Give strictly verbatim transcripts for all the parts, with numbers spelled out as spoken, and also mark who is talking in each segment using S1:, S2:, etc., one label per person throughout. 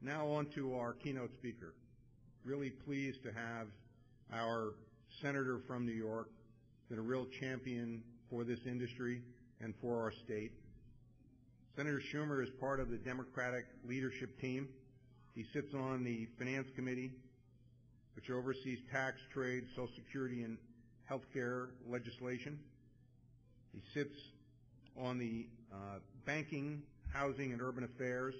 S1: Now on to our keynote speaker. Really pleased to have our senator from New York, been a real champion for this industry and for our state. Senator Schumer is part of the Democratic leadership team. He sits on the Finance Committee, which oversees tax, trade, Social Security, and health care legislation. He sits on the uh, Banking, Housing, and Urban Affairs.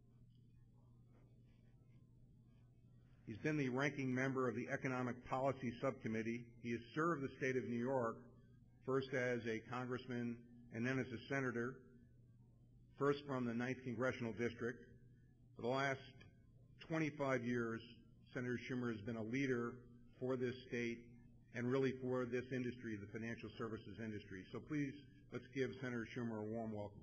S1: He's been the ranking member of the Economic Policy Subcommittee. He has served the state of New York, first as a congressman and then as a senator, first from the ninth Congressional District. For the last twenty-five years, Senator Schumer has been a leader for this state and really for this industry, the financial services industry. So please, let's give Senator Schumer a warm welcome.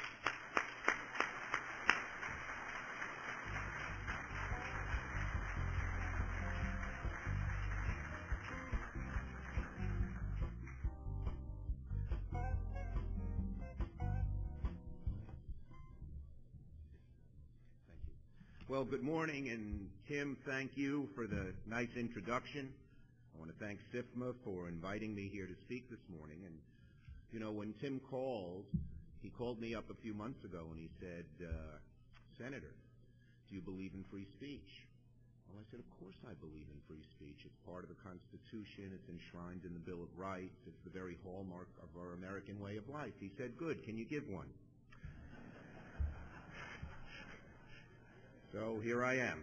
S2: Well, good morning, and Tim, thank you for the nice introduction. I want to thank SIFMA for inviting me here to speak this morning. And, you know, when Tim called, he called me up a few months ago and he said, uh, Senator, do you believe in free speech? Well, I said, of course I believe in free speech. It's part of the Constitution. It's enshrined in the Bill of Rights. It's the very hallmark of our American way of life. He said, good, can you give one? So here I am.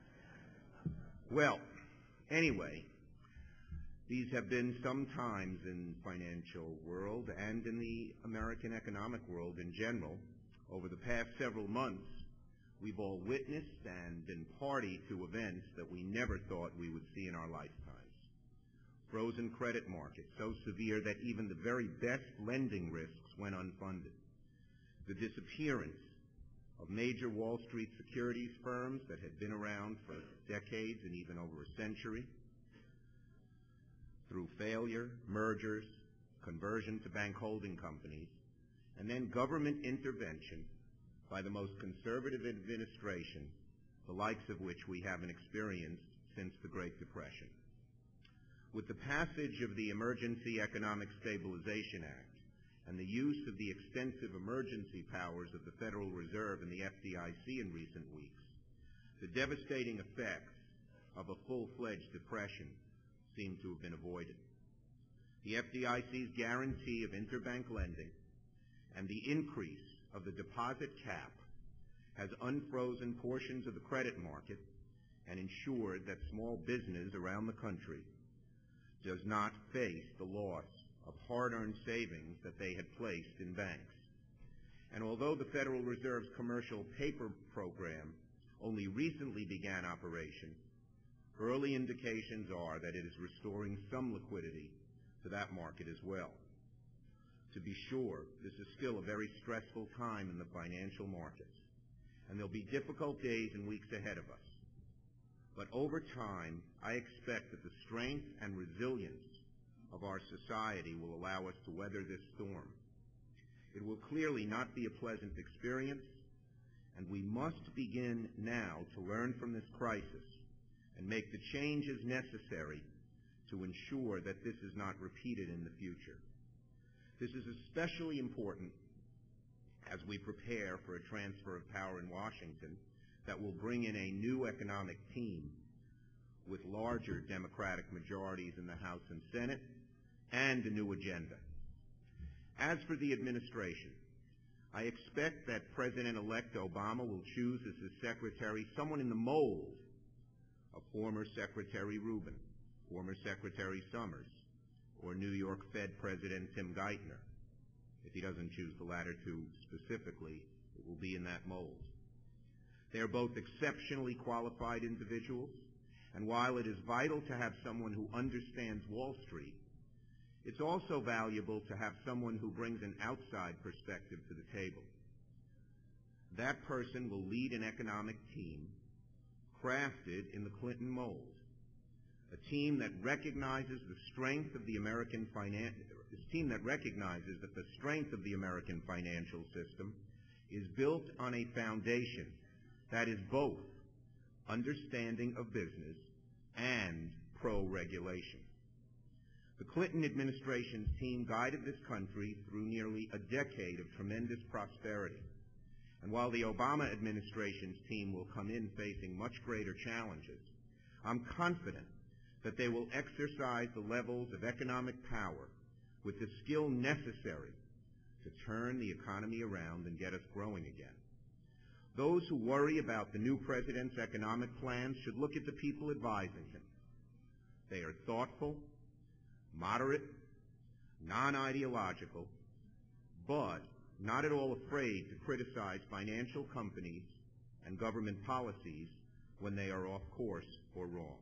S2: Well, anyway, these have been some times in the financial world and in the American economic world in general. Over the past several months, we've all witnessed and been party to events that we never thought we would see in our lifetimes. Frozen credit markets so severe that even the very best lending risks went unfunded. The disappearance of major Wall Street securities firms that had been around for decades and even over a century, through failure, mergers, conversion to bank holding companies, and then government intervention by the most conservative administration, the likes of which we haven't experienced since the Great Depression. With the passage of the Emergency Economic Stabilization Act, and the use of the extensive emergency powers of the Federal Reserve and the F D I C in recent weeks, the devastating effects of a full-fledged depression seem to have been avoided. The F D I C's guarantee of interbank lending and the increase of the deposit cap has unfrozen portions of the credit market and ensured that small business around the country does not face the loss of hard-earned savings that they had placed in banks. And although the Federal Reserve's commercial paper program only recently began operation, early indications are that it is restoring some liquidity to that market as well. To be sure, this is still a very stressful time in the financial markets, and there'll be difficult days and weeks ahead of us. But over time, I expect that the strength and resilience of our society will allow us to weather this storm. It will clearly not be a pleasant experience, and we must begin now to learn from this crisis and make the changes necessary to ensure that this is not repeated in the future. This is especially important as we prepare for a transfer of power in Washington that will bring in a new economic team with larger Democratic majorities in the House and Senate, and a new agenda. As for the administration, I expect that President-elect Obama will choose as his secretary someone in the mold of former Secretary Rubin, former Secretary Summers, or New York Fed President Tim Geithner. If he doesn't choose the latter two specifically, it will be in that mold. They are both exceptionally qualified individuals, and while it is vital to have someone who understands Wall Street, it's also valuable to have someone who brings an outside perspective to the table. That person will lead an economic team crafted in the Clinton mold, a team that recognizes the strength of the American finan- a team that recognizes that the strength of the American financial system is built on a foundation that is both understanding of business, and pro-regulation. The Clinton administration's team guided this country through nearly a decade of tremendous prosperity. And while the Obama administration's team will come in facing much greater challenges, I'm confident that they will exercise the levels of economic power with the skill necessary to turn the economy around and get us growing again. Those who worry about the new president's economic plans should look at the people advising him. They are thoughtful, moderate, non-ideological, but not at all afraid to criticize financial companies and government policies when they are off course or wrong.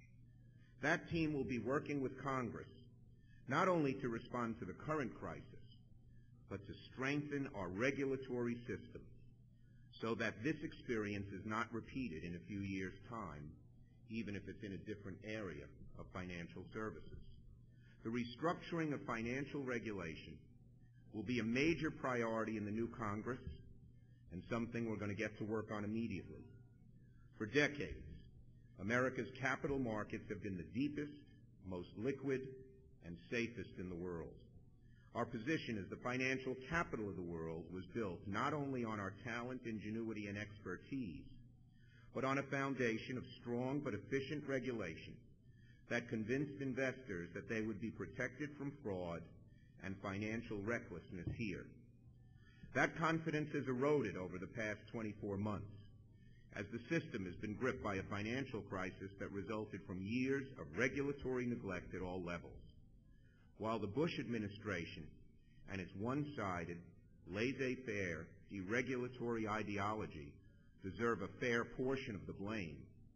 S2: That team will be working with Congress not only to respond to the current crisis, but to strengthen our regulatory system so that this experience is not repeated in a few years' time, even if it's in a different area of financial services. The restructuring of financial regulation will be a major priority in the new Congress and something we're going to get to work on immediately. For decades, America's capital markets have been the deepest, most liquid, and safest in the world. Our position as the financial capital of the world was built not only on our talent, ingenuity, and expertise, but on a foundation of strong but efficient regulation that convinced investors that they would be protected from fraud and financial recklessness here. That confidence has eroded over the past twenty-four months as the system has been gripped by a financial crisis that resulted from years of regulatory neglect at all levels. While the Bush administration and its one-sided, laissez-faire, deregulatory ideology deserve a fair portion of the blame,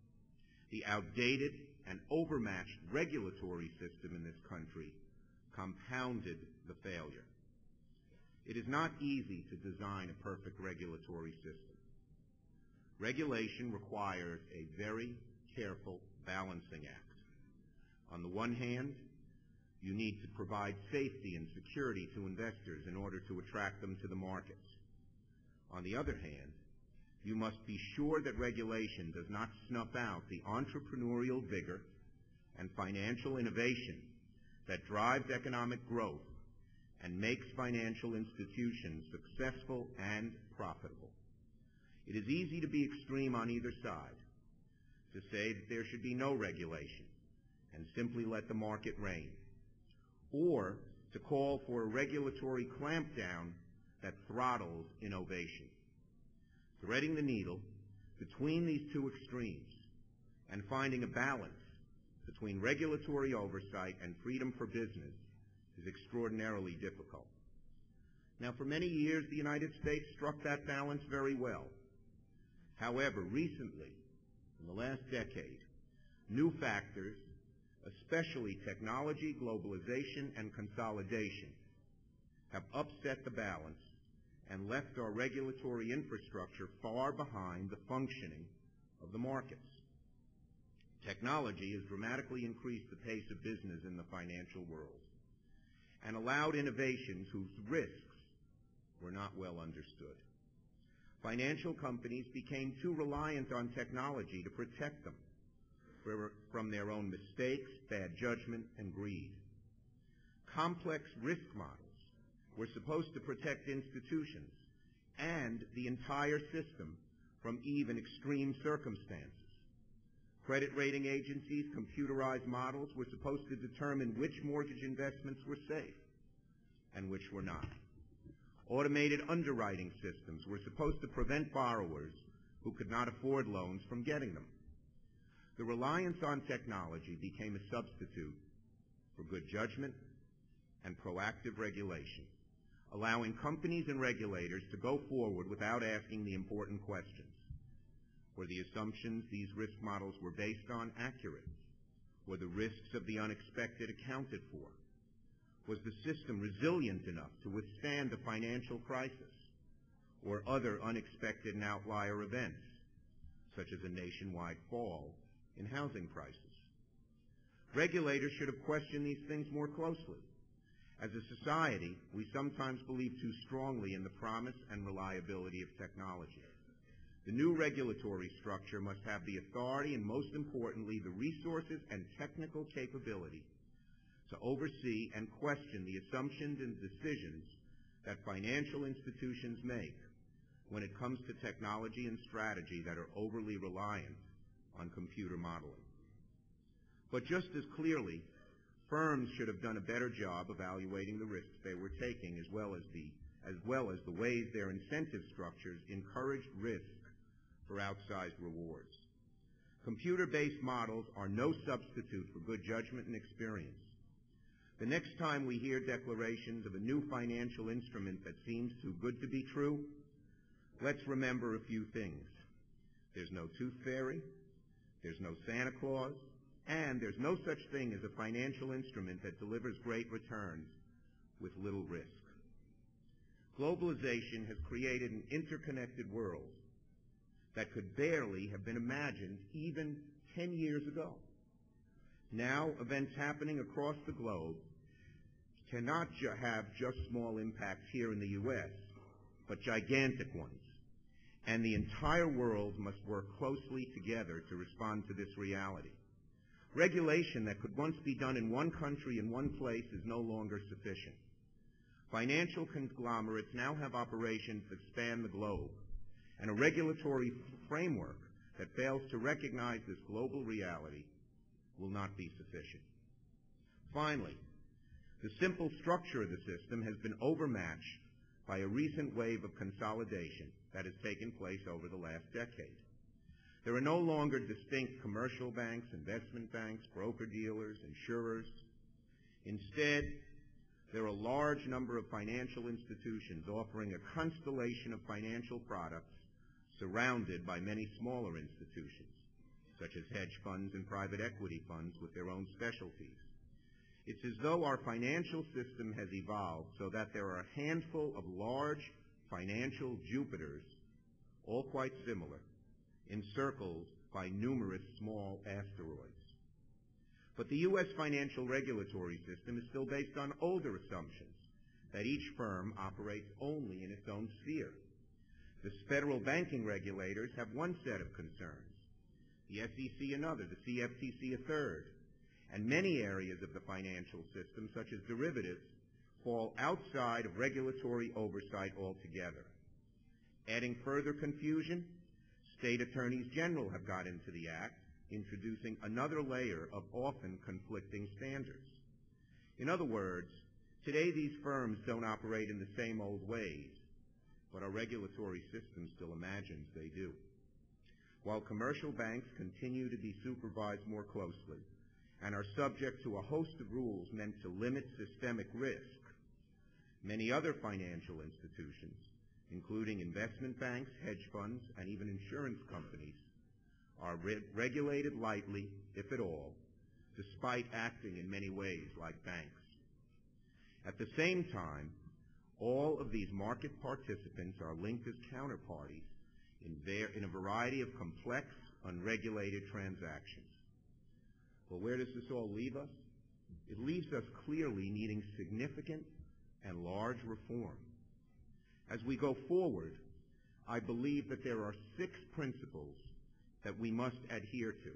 S2: the outdated and overmatched regulatory system in this country compounded the failure. It is not easy to design a perfect regulatory system. Regulation requires a very careful balancing act. On the one hand, you need to provide safety and security to investors in order to attract them to the markets. On the other hand, you must be sure that regulation does not snuff out the entrepreneurial vigor and financial innovation that drives economic growth and makes financial institutions successful and profitable. It is easy to be extreme on either side, to say that there should be no regulation and simply let the market reign, or to call for a regulatory clampdown that throttles innovation. Threading the needle between these two extremes and finding a balance between regulatory oversight and freedom for business is extraordinarily difficult. Now, for many years, the United States struck that balance very well. However, recently, in the last decade, new factors, especially technology, globalization, and consolidation, have upset the balance and left our regulatory infrastructure far behind the functioning of the markets. Technology has dramatically increased the pace of business in the financial world and allowed innovations whose risks were not well understood. Financial companies became too reliant on technology to protect them from their own mistakes, bad judgment, and greed. Complex risk models were supposed to protect institutions and the entire system from even extreme circumstances. Credit rating agencies' computerized models were supposed to determine which mortgage investments were safe and which were not. Automated underwriting systems were supposed to prevent borrowers who could not afford loans from getting them. The reliance on technology became a substitute for good judgment and proactive regulation, allowing companies and regulators to go forward without asking the important questions. Were the assumptions these risk models were based on accurate? Were the risks of the unexpected accounted for? Was the system resilient enough to withstand a financial crisis or other unexpected and outlier events, such as a nationwide fall in housing prices? Regulators should have questioned these things more closely. As a society, we sometimes believe too strongly in the promise and reliability of technology. The new regulatory structure must have the authority and, most importantly, the resources and technical capability to oversee and question the assumptions and decisions that financial institutions make when it comes to technology and strategy that are overly reliant on computer modeling. But just as clearly, firms should have done a better job evaluating the risks they were taking, as well as the as well as the ways their incentive structures encouraged risk for outsized rewards. Computer-based models are no substitute for good judgment and experience. The next time we hear declarations of a new financial instrument that seems too good to be true, let's remember a few things. There's no tooth fairy, there's no Santa Claus, and there's no such thing as a financial instrument that delivers great returns with little risk. Globalization has created an interconnected world that could barely have been imagined even ten years ago. Now, events happening across the globe cannot ju- have just small impacts here in the U S, but gigantic ones. And the entire world must work closely together to respond to this reality. Regulation that could once be done in one country in one place is no longer sufficient. Financial conglomerates now have operations that span the globe, and a regulatory framework that fails to recognize this global reality will not be sufficient. Finally, the simple structure of the system has been overmatched by a recent wave of consolidation that has taken place over the last decade. There are no longer distinct commercial banks, investment banks, broker-dealers, insurers. Instead, there are a large number of financial institutions offering a constellation of financial products surrounded by many smaller institutions, such as hedge funds and private equity funds with their own specialties. It's as though our financial system has evolved so that there are a handful of large financial Jupiters, all quite similar, encircled by numerous small asteroids. But the U S financial regulatory system is still based on older assumptions that each firm operates only in its own sphere. The federal banking regulators have one set of concerns, the S E C another, the C F T C a third, and many areas of the financial system, such as derivatives, fall outside of regulatory oversight altogether. Adding further confusion, state attorneys general have got into the act, introducing another layer of often conflicting standards. In other words, today these firms don't operate in the same old ways, but our regulatory system still imagines they do. While commercial banks continue to be supervised more closely and are subject to a host of rules meant to limit systemic risk, many other financial institutions, including investment banks, hedge funds, and even insurance companies, are re- regulated lightly, if at all, despite acting in many ways like banks. At the same time, all of these market participants are linked as counterparties in, ver- in a variety of complex, unregulated transactions. Well, where does this all leave us? It leaves us clearly needing significant and large reform. As we go forward, I believe that there are six principles that we must adhere to.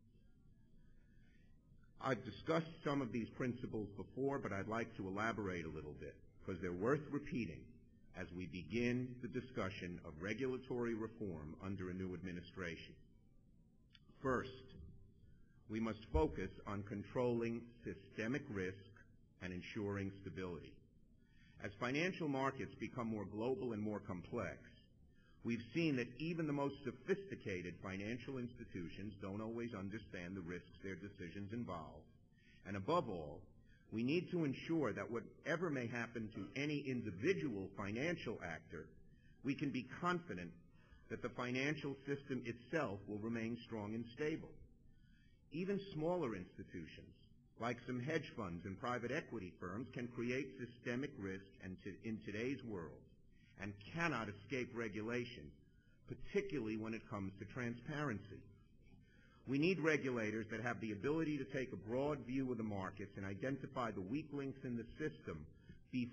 S2: I've discussed some of these principles before, but I'd like to elaborate a little bit because they're worth repeating as we begin the discussion of regulatory reform under a new administration. First, we must focus on controlling systemic risk and ensuring stability. As financial markets become more global and more complex, we've seen that even the most sophisticated financial institutions don't always understand the risks their decisions involve. And above all, we need to ensure that whatever may happen to any individual financial actor, we can be confident that the financial system itself will remain strong and stable. Even smaller institutions, like some hedge funds and private equity firms, can create systemic risk in today's world and cannot escape regulation, particularly when it comes to transparency. We need regulators that have the ability to take a broad view of the markets and identify the weak links in the system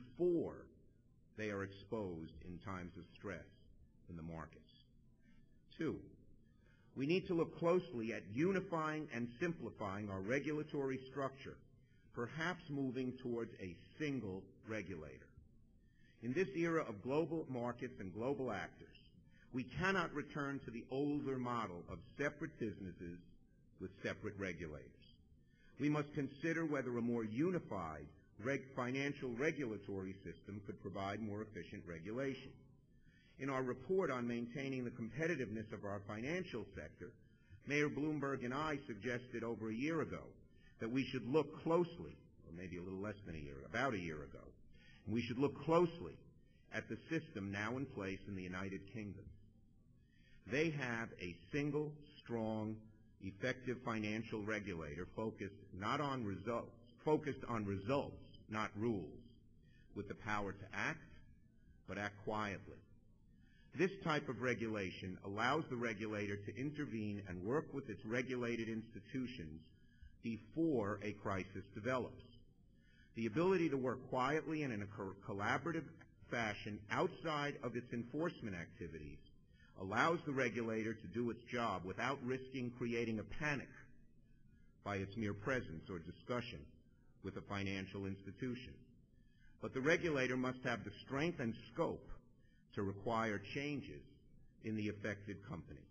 S2: before they are exposed in times of stress in the markets. Two, we need to look closely at unifying and simplifying our regulatory structure, perhaps moving towards a single regulator. In this era of global markets and global actors, we cannot return to the older model of separate businesses with separate regulators. We must consider whether a more unified reg financial regulatory system could provide more efficient regulation. In our report on maintaining the competitiveness of our financial sector, Mayor Bloomberg and I suggested over a year ago that we should look closely, or maybe a little less than a year, about a year ago, and we should look closely at the system now in place in the United Kingdom. They have a single, strong, effective financial regulator focused not on results, focused on results, not rules, with the power to act, but act quietly. This type of regulation allows the regulator to intervene and work with its regulated institutions before a crisis develops. The ability to work quietly and in a co collaborative fashion outside of its enforcement activities allows the regulator to do its job without risking creating a panic by its mere presence or discussion with a financial institution. But the regulator must have the strength and scope to require changes in the affected company.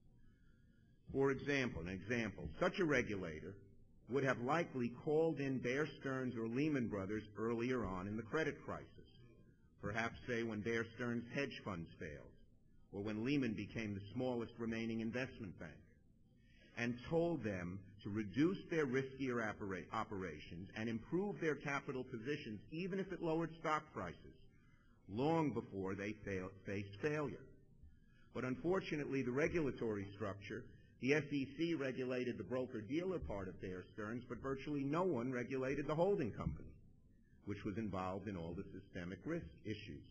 S2: For example, an example, such a regulator would have likely called in Bear Stearns or Lehman Brothers earlier on in the credit crisis, perhaps say when Bear Stearns' hedge funds failed, or when Lehman became the smallest remaining investment bank, and told them to reduce their riskier operations and improve their capital positions, even if it lowered stock prices, long before they fail, faced failure. But unfortunately, the regulatory structure, the S E C regulated the broker-dealer part of Bear Stearns, but virtually no one regulated the holding company, which was involved in all the systemic risk issues.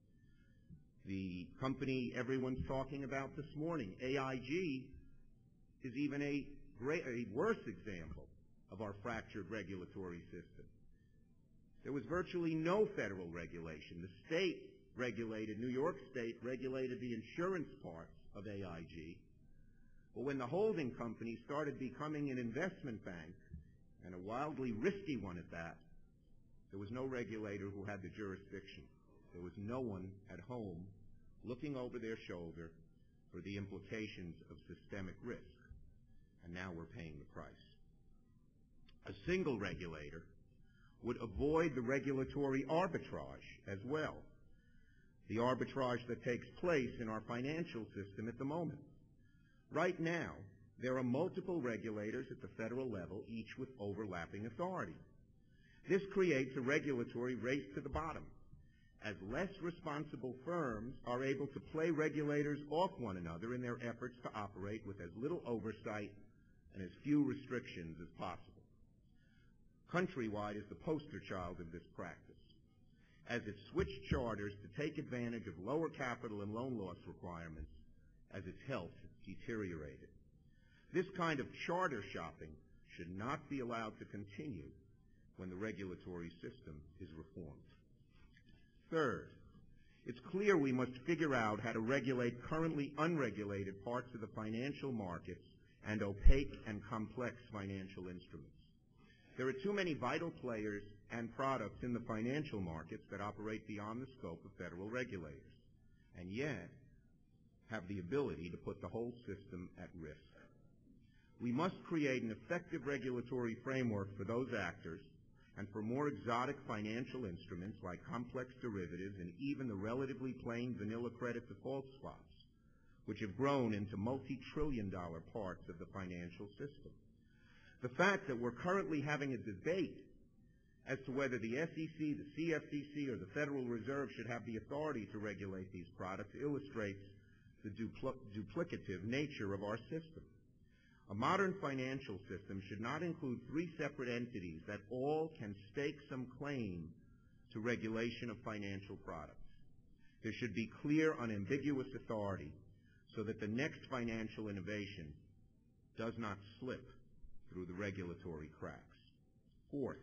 S2: The company everyone's talking about this morning, A I G, is even a, great, a worse example of our fractured regulatory system. There was virtually no federal regulation. The state regulated, New York State regulated the insurance parts of A I G. But when the holding company started becoming an investment bank, and a wildly risky one at that, there was no regulator who had the jurisdiction. There was no one at home looking over their shoulder for the implications of systemic risk. And now we're paying the price. A single regulator would avoid the regulatory arbitrage as well, the arbitrage that takes place in our financial system at the moment. Right now, there are multiple regulators at the federal level, each with overlapping authority. This creates a regulatory race to the bottom, as less responsible firms are able to play regulators off one another in their efforts to operate with as little oversight and as few restrictions as possible. Countrywide is the poster child of this practice, as it switched charters to take advantage of lower capital and loan loss requirements as its health deteriorated. This kind of charter shopping should not be allowed to continue when the regulatory system is reformed. Third, it's clear we must figure out how to regulate currently unregulated parts of the financial markets and opaque and complex financial instruments. There are too many vital players and products in the financial markets that operate beyond the scope of federal regulators, and yet have the ability to put the whole system at risk. We must create an effective regulatory framework for those actors and for more exotic financial instruments like complex derivatives and even the relatively plain vanilla credit default swaps, which have grown into multi-trillion dollar parts of the financial system. The fact that we're currently having a debate as to whether the S E C, the C F T C, or the Federal Reserve should have the authority to regulate these products illustrates the dupl duplicative nature of our system. A modern financial system should not include three separate entities that all can stake some claim to regulation of financial products. There should be clear, unambiguous authority so that the next financial innovation does not slip through the regulatory cracks. Fourth,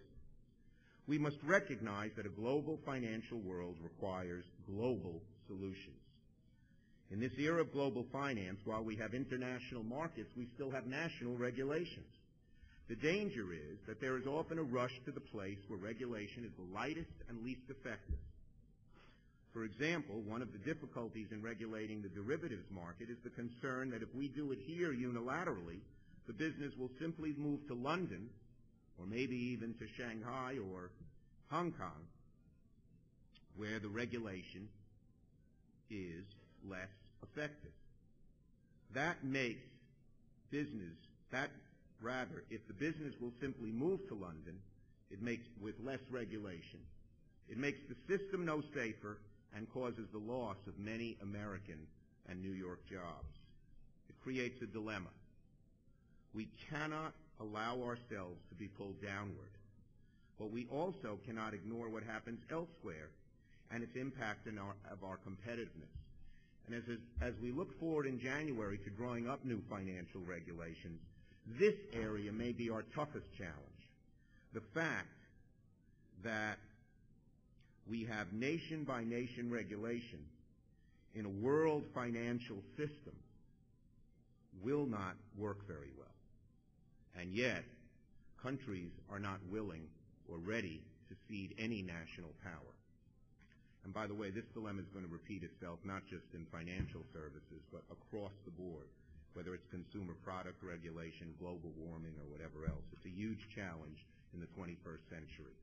S2: we must recognize that a global financial world requires global solutions. In this era of global finance, while we have international markets, we still have national regulations. The danger is that there is often a rush to the place where regulation is the lightest and least effective. For example, one of the difficulties in regulating the derivatives market is the concern that if we do it here unilaterally, the business will simply move to London, or maybe even to Shanghai or Hong Kong, where the regulation is less effective. That makes business, that rather, if the business will simply move to London, it makes, with less regulation, it makes the system no safer and causes the loss of many American and New York jobs. It creates a dilemma. We cannot allow ourselves to be pulled downward, but we also cannot ignore what happens elsewhere and its impact in our, of our competitiveness. And as, as we look forward in January to drawing up new financial regulations, this area may be our toughest challenge. The fact that we have nation-by-nation regulation in a world financial system will not work very well. And yet, countries are not willing or ready to cede any national power. And by the way, this dilemma is going to repeat itself not just in financial services, but across the board, whether it's consumer product regulation, global warming, or whatever else. It's a huge challenge in the twenty-first century.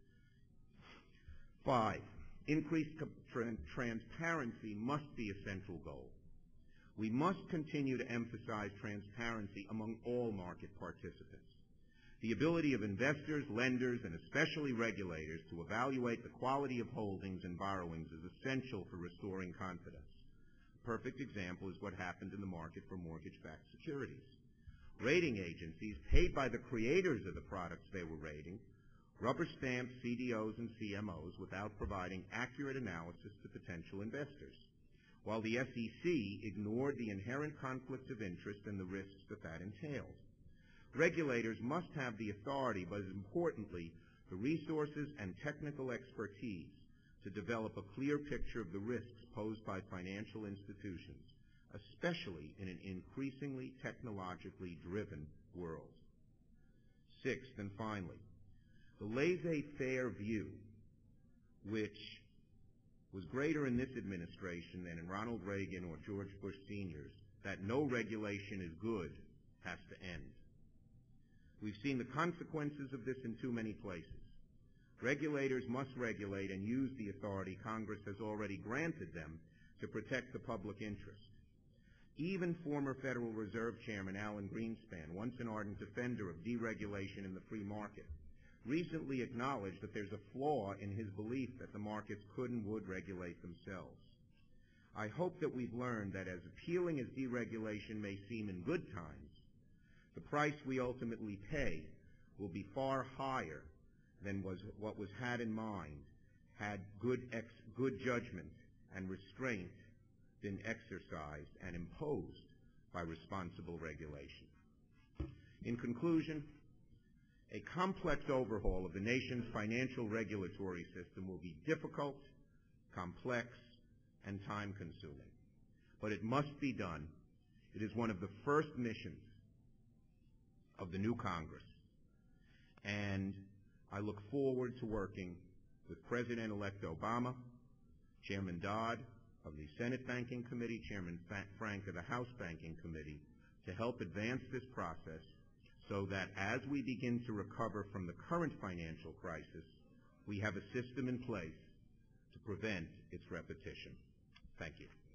S2: Five, increased tra- transparency must be a central goal. We must continue to emphasize transparency among all market participants. The ability of investors, lenders, and especially regulators to evaluate the quality of holdings and borrowings is essential for restoring confidence. A perfect example is what happened in the market for mortgage-backed securities. Rating agencies, paid by the creators of the products they were rating, rubber-stamped C D Os and C M Os without providing accurate analysis to potential investors, while the S E C ignored the inherent conflicts of interest and the risks that that entailed. Regulators must have the authority, but importantly, the resources and technical expertise to develop a clear picture of the risks posed by financial institutions, especially in an increasingly technologically driven world. Sixth, and finally, the laissez-faire view, which was greater in this administration than in Ronald Reagan or George Bush Senior's, that no regulation is good, has to end. We've seen the consequences of this in too many places. Regulators must regulate and use the authority Congress has already granted them to protect the public interest. Even former Federal Reserve Chairman Alan Greenspan, once an ardent defender of deregulation in the free market, recently acknowledged that there's a flaw in his belief that the markets could and would regulate themselves. I hope that we've learned that as appealing as deregulation may seem in good times, the price we ultimately pay will be far higher than was what was had in mind had good, ex, good judgment and restraint been exercised and imposed by responsible regulation. In conclusion, a complex overhaul of the nation's financial regulatory system will be difficult, complex, and time-consuming. But it must be done. It is one of the first missions of the new Congress. And I look forward to working with President-elect Obama, Chairman Dodd of the Senate Banking Committee, Chairman Frank of the House Banking Committee, to help advance this process so that as we begin to recover from the current financial crisis, we have a system in place to prevent its repetition. Thank you.